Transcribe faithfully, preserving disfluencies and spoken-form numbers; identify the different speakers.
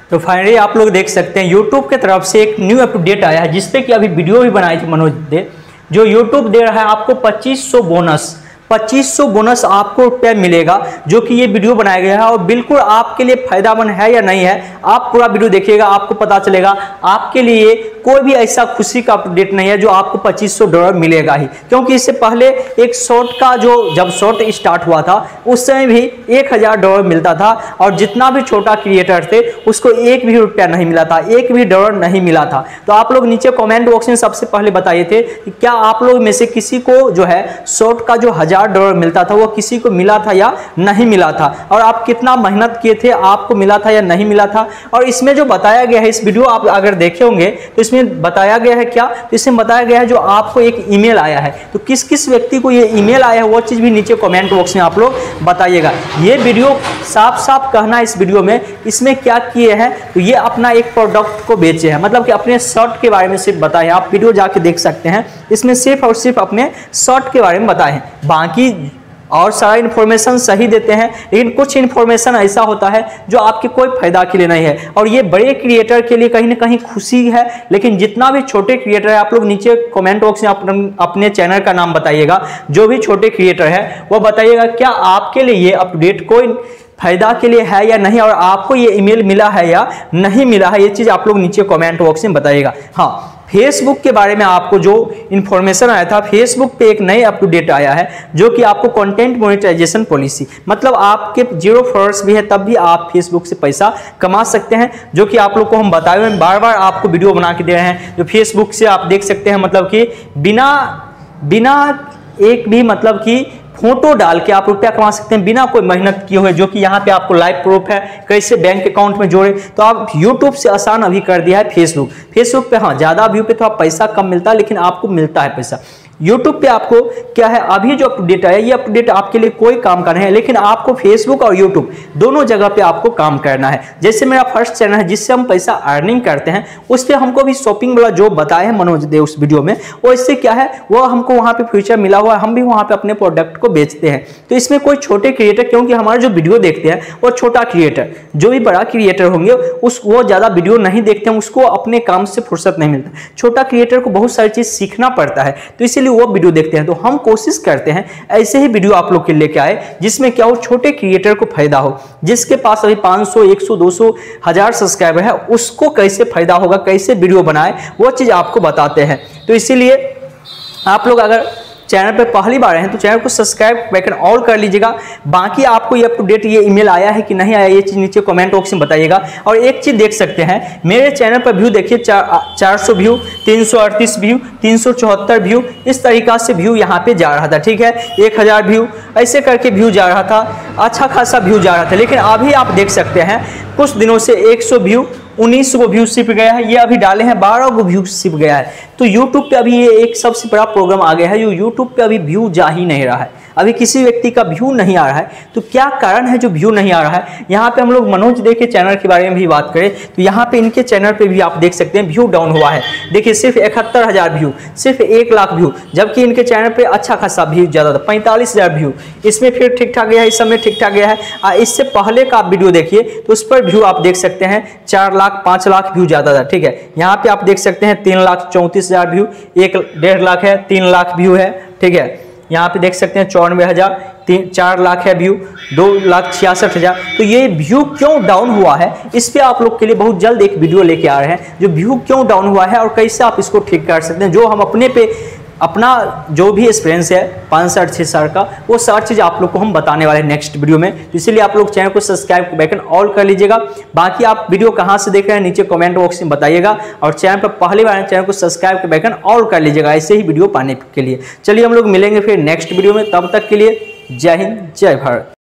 Speaker 1: तो फाइनली आप लोग देख सकते हैं यूट्यूब की तरफ से एक न्यू अपडेट आया है जिसपे कि अभी वीडियो भी बनाई थी मनोज दे, जो यूट्यूब दे रहा है आपको पच्चीस सौ बोनस पच्चीस सौ बोनस आपको रुपया मिलेगा, जो कि ये वीडियो बनाया गया है और बिल्कुल आपके लिए फायदामंद है या नहीं है, आप पूरा वीडियो देखिएगा, आपको पता चलेगा। आपके लिए कोई भी ऐसा खुशी का अपडेट नहीं है जो आपको पच्चीस सौ डॉलर मिलेगा ही, क्योंकि इससे पहले एक शॉर्ट का जो जब शॉर्ट स्टार्ट हुआ था उस समय भी एक हजार डॉलर मिलता था और जितना भी छोटा क्रिएटर थे उसको एक भी रुपया नहीं मिला था, एक भी डॉलर नहीं मिला था। तो आप लोग नीचे कमेंट बॉक्स में सबसे पहले बताइए थे कि क्या आप लोग में से किसी को जो है शॉर्ट का जो हजार डॉलर मिलता था वो किसी को मिला था या नहीं मिला था, और आप कितना मेहनत किए थे, आपको मिला था या नहीं मिला था। और इसमें जो बताया गया है, इस वीडियो आप अगर देखे होंगे तो इसमें बताया गया है क्या, तो इसमें बताया गया है जो आपको एक ईमेल आया है, तो किस किस व्यक्ति को ये ईमेल आया है वो चीज भी नीचे कमेंट बॉक्स में आप लोग बताइएगा। ये वीडियो साफ साफ कहना है इस वीडियो में, इसमें क्या किए हैं तो ये अपना एक प्रोडक्ट को बेचे हैं, मतलब कि अपने शर्ट के बारे में सिर्फ बताए, आप वीडियो जाके देख सकते हैं। इसमें सिर्फ और सिर्फ अपने शर्ट के बारे में बताए हैं, बाकी और सारा इन्फॉर्मेशन सही देते हैं, लेकिन कुछ इन्फॉर्मेशन ऐसा होता है जो आपके कोई फायदा के लिए नहीं है। और ये बड़े क्रिएटर के लिए कहीं ना कहीं खुशी है, लेकिन जितना भी छोटे क्रिएटर है आप लोग नीचे कमेंट बॉक्स में अपने, अपने चैनल का नाम बताइएगा, जो भी छोटे क्रिएटर है वो बताइएगा क्या आपके लिए ये अपडेट कोई फायदा के लिए है या नहीं, और आपको ये ईमेल मिला है या नहीं मिला है, ये चीज आप लोग नीचे कमेंट बॉक्स में बताइएगा। हाँ, फेसबुक के बारे में आपको जो इन्फॉर्मेशन आया था, फेसबुक पे एक नई अप टू डेट आया है जो कि आपको कंटेंट मोनेटाइजेशन पॉलिसी, मतलब आपके जीरो फॉलोअर्स भी है तब भी आप फेसबुक से पैसा कमा सकते हैं, जो कि आप लोग को हम बताए हुए बार बार आपको वीडियो बना के दे रहे हैं। जो फेसबुक से आप देख सकते हैं, मतलब कि बिना बिना एक भी मतलब कि फोटो डाल के आप रुपया कमा सकते हैं बिना कोई मेहनत किए हुए, जो कि यहाँ पे आपको लाइव प्रूफ है कैसे बैंक अकाउंट में जोड़े। तो आप यूट्यूब से आसान अभी कर दिया है फेसबुक। फेसबुक पे हाँ ज्यादा व्यू पे थोड़ा पैसा कम मिलता है, लेकिन आपको मिलता है पैसा। यूट्यूब पे आपको क्या है, अभी जो अपडेट आया ये अपडेट आपके लिए कोई काम का नहीं है, लेकिन आपको फेसबुक और यूट्यूब दोनों जगह पे आपको काम करना है। जैसे मेरा फर्स्ट चैनल है जिससे हम पैसा अर्निंग करते हैं, उस पर हमको भी शॉपिंग वाला जो बताया है मनोज दे उस वीडियो में, वो इससे क्या है वो हमको वहाँ पे फ्यूचर मिला हुआ है, हम भी वहाँ पे अपने प्रोडक्ट को बेचते हैं। तो इसमें कोई छोटे क्रिएटर, क्योंकि हमारे जो वीडियो देखते हैं वो छोटा क्रिएटर, जो भी बड़ा क्रिएटर होंगे उस वो ज्यादा वीडियो नहीं देखते हैं, उसको अपने काम से फुर्सत नहीं मिलता। छोटा क्रिएटर को बहुत सारी चीज सीखना पड़ता है, तो इसीलिए वो वीडियो देखते हैं। तो हम कोशिश करते हैं ऐसे ही वीडियो आप लोग के लेके आए जिसमें क्या हो छोटे क्रिएटर को फायदा हो, जिसके पास अभी पाँच सौ, एक सौ, दो सौ, हजार सब्सक्राइबर है उसको कैसे फायदा होगा, कैसे वीडियो बनाए वो चीज आपको बताते हैं। तो इसीलिए आप लोग अगर चैनल पे पहली बार हैं तो चैनल को सब्सक्राइब बैकन ऑल कर लीजिएगा। बाकी आपको ये अप टू डेट ये ईमेल आया है कि नहीं आया, ये चीज नीचे कमेंट बॉक्स में बताइएगा। और एक चीज देख सकते हैं, मेरे चैनल पर व्यू देखिए चार चार सौ व्यू, तीन सौ अड़तीस व्यू, तीन सौ चौहत्तर व्यू, इस तरीका से व्यू यहाँ पे जा रहा था, ठीक है, एक हजार व्यू ऐसे करके व्यू जा रहा था, अच्छा खासा व्यू जा रहा था। लेकिन अभी आप देख सकते हैं कुछ दिनों से एक सौ व्यू, उन्नीस गो व्यू सिप गया है, ये अभी डाले हैं बारह गो व्यू सिप गया है। तो यूट्यूब पे अभी ये एक सबसे बड़ा प्रॉब्लम आ गया है, जो यूट्यूब पे अभी व्यू जा ही नहीं रहा है, अभी किसी व्यक्ति का व्यू नहीं आ रहा है। तो क्या कारण है जो व्यू नहीं आ रहा है, यहाँ पे हम लोग मनोज दे के चैनल के बारे में भी बात करें तो यहाँ पे इनके चैनल पे भी आप देख सकते हैं व्यू डाउन हुआ है। देखिए सिर्फ इकहत्तर हजार व्यू, सिर्फ एक लाख व्यू, जबकि इनके चैनल पे अच्छा खासा व्यू ज्यादा था, पैंतालीस हजार व्यू, इसमें फिर ठीक ठाक गया है, इस समय ठीक ठाक गया है। इससे पहले का आप वीडियो देखिए तो उस पर व्यू आप देख सकते हैं चार लाख पांच लाख व्यू ज्यादा था, ठीक है। यहाँ पे आप देख सकते हैं तीन लाख चौंतीस हजार व्यू, एक डेढ़ लाख है, तीन लाख व्यू है, ठीक है। यहाँ पे देख सकते हैं चौरानवे हजार, तीन चार लाख है व्यू, दो लाख छियासठ हजार। तो ये व्यू क्यों डाउन हुआ है, इस पे आप लोग के लिए बहुत जल्द एक वीडियो लेके आ रहे हैं, जो व्यू क्यों डाउन हुआ है और कैसे आप इसको ठीक कर सकते हैं। जो हम अपने पे अपना जो भी एक्सपीरियंस है पाँच साढ़े छः साल का, वो सारी चीज़ आप लोग को हम बताने वाले हैं नेक्स्ट वीडियो में। तो इसीलिए आप लोग चैनल को सब्सक्राइब बैकन ऑल कर लीजिएगा। बाकी आप वीडियो कहाँ से देख रहे हैं नीचे कमेंट बॉक्स में बताइएगा, और चैनल पर पहली बार चैनल को सब्सक्राइब बैकन ऑल कर लीजिएगा ऐसे ही वीडियो पाने के लिए। चलिए हम लोग मिलेंगे फिर नेक्स्ट वीडियो में, तब तक के लिए जय हिंद जय भारत।